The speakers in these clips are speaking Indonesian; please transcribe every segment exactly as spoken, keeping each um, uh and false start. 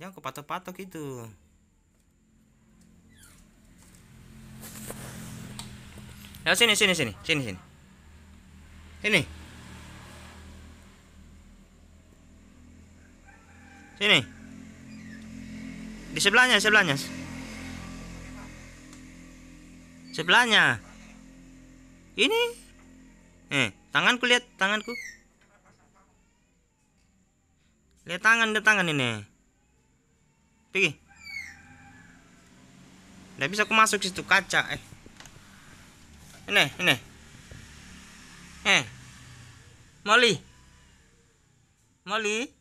Jangan kau patok-patok itu. Ya sini sini sini sini sini. Sini. Sini. Di sebelahnya, sebelahnya. Sebelahnya. Ini. Eh, tanganku, lihat tanganku. Lihat tangan, lihat tangan ini. Pergi. Nggak bisa aku masuk situ, kaca. Eh. Ini, ini. Eh. Molly. Molly.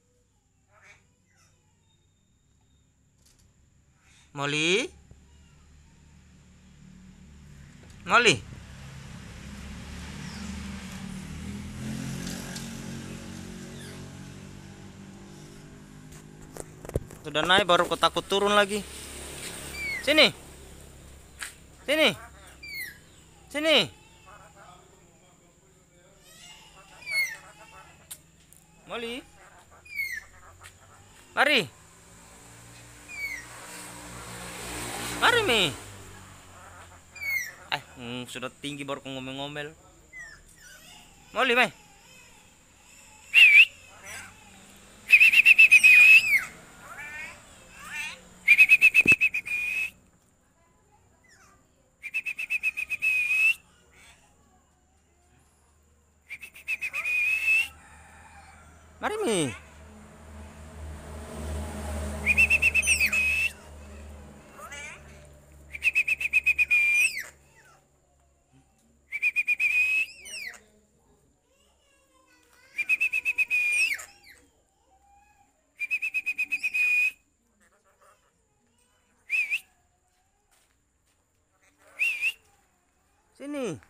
Molly. Molly. Sudah naik baru kau takut turun lagi. Sini. Sini. Sini. Molly. Mari. Mari Mi. Eh, hmm, sudah tinggi baru kau ngomel-ngomel. Molly, mai. Mari Mi. Sini.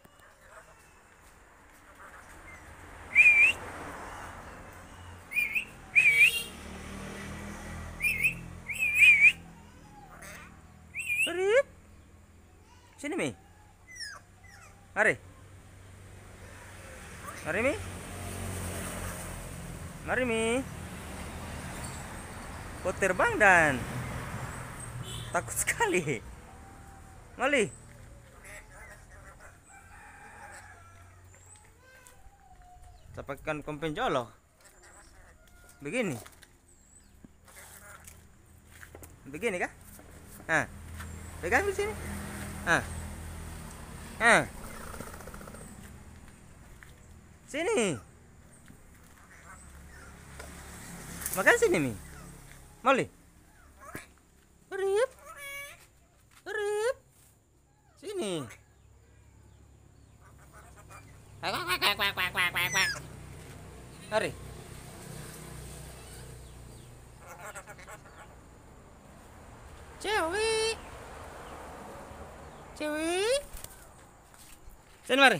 Rip. Sini Mi. Mari. Mari Mi. Mari Mi. Kau terbang dan takut sekali. Molly. Kita pakaikan kompen jolok. Begini. Begini kah? Nah. Pegang di sini. Ah. Ah. Sini. Makan sini, Mi. Molly. Rip. Rip. Sini. Mari. Cewek. Cewek. Sini mari.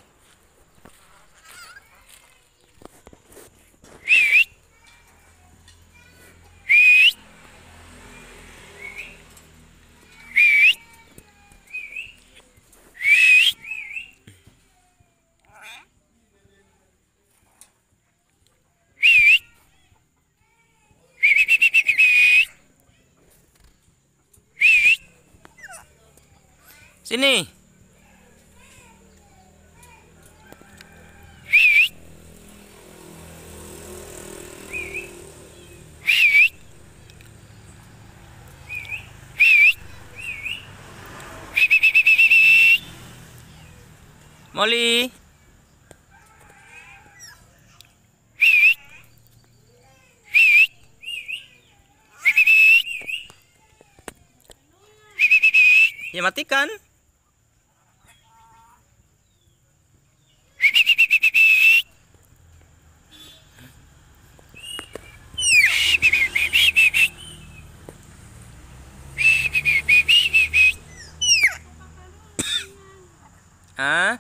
Sini. Molly. Ya matikan. Ah?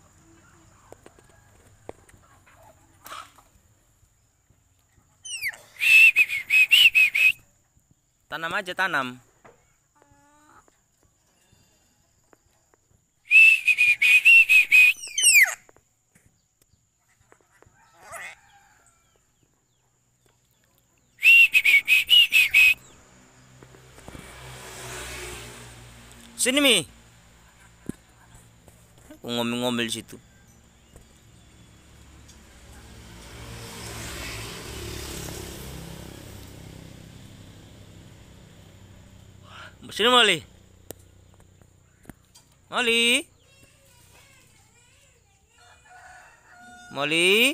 Tanam aja, tanam. Sini Mi. Aku ngomel-ngomel di situ. Sini Molly. Molly. Molly.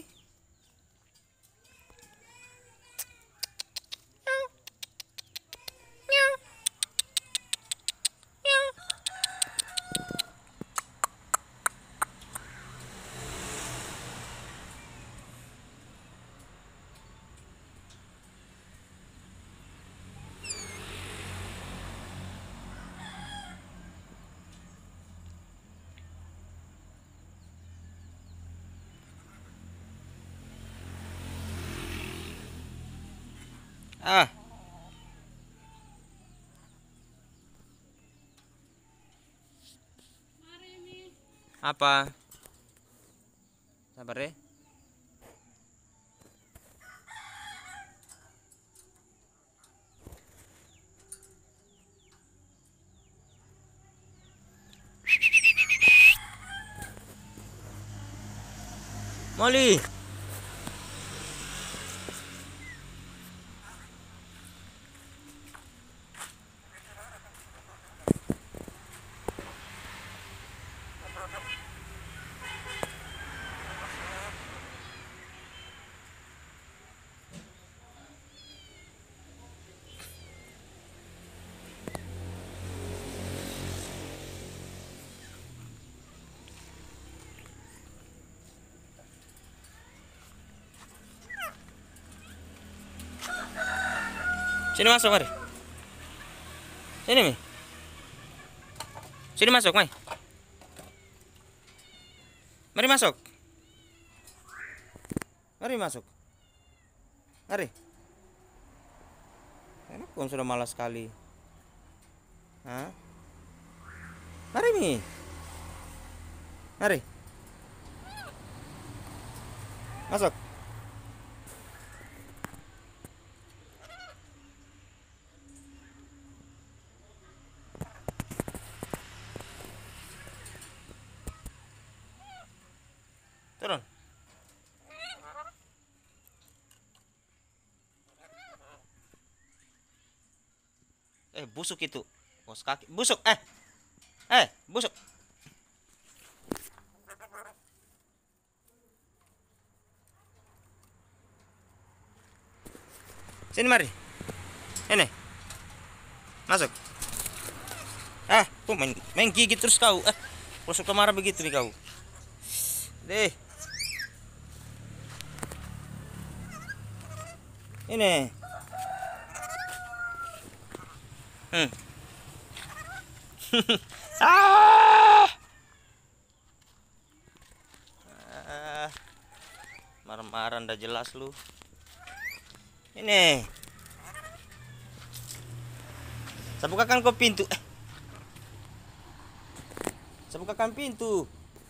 Ah. Apa? Sabar ya. Molly. Sini masuk, mari. Sini, Mi. Sini masuk, Mai. Mari masuk. Mari masuk. Mari. Enak pun sudah malas sekali. Hah? Mari, Mi. Mari. Masuk. Turun. Eh, busuk itu. Bos kaki. Busuk. Eh. Eh, busuk. Sini mari. Ini. Masuk. Ah, kok main, main gigit terus kau. Eh, kau suka marah begitu nih kau. Deh. Ini. Hmm. ah. ah. Marah-marah ndak jelas lu. Ini. Saya bukakan kau pintu. Eh. Saya bukakan pintu.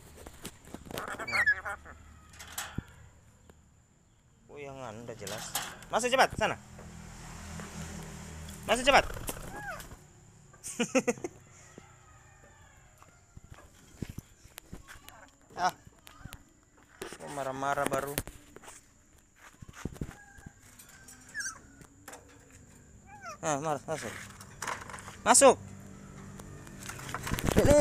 Oh, yang anda jelas. Masuk cepat sana. Masuk cepat. ah. Oh, marah-marah baru. Ah, marah, masuk. Masuk. Ini.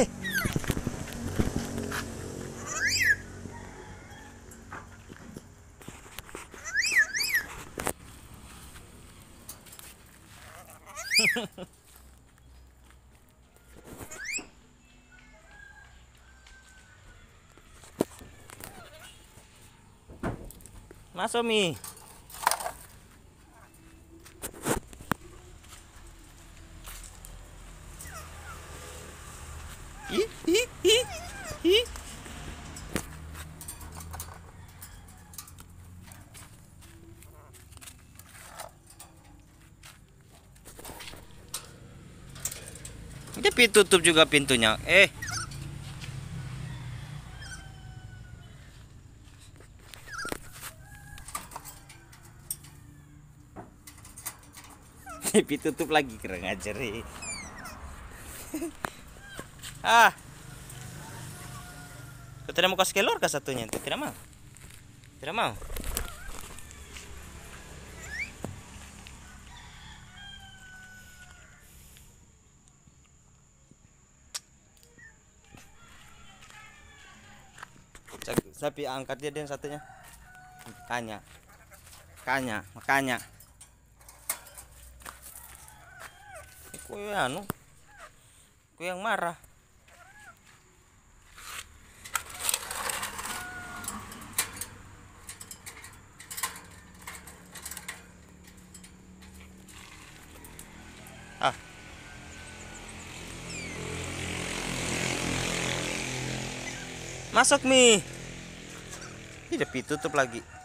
Masuk, Mi. Ih, ih, ih, ih. Tapi tutup juga pintunya. Eh. Tapi tutup lagi, kurang ajar. Ah. Kau tidak mau kasih keluar kah satunya itu? Tidak mau. Tidak mau. Sapi angkat dia dan satunya. Makanya. Makanya, makanya. Kau yang anu. Kau yang marah. Ah. Masuk Mi. Tidak ditutup lagi.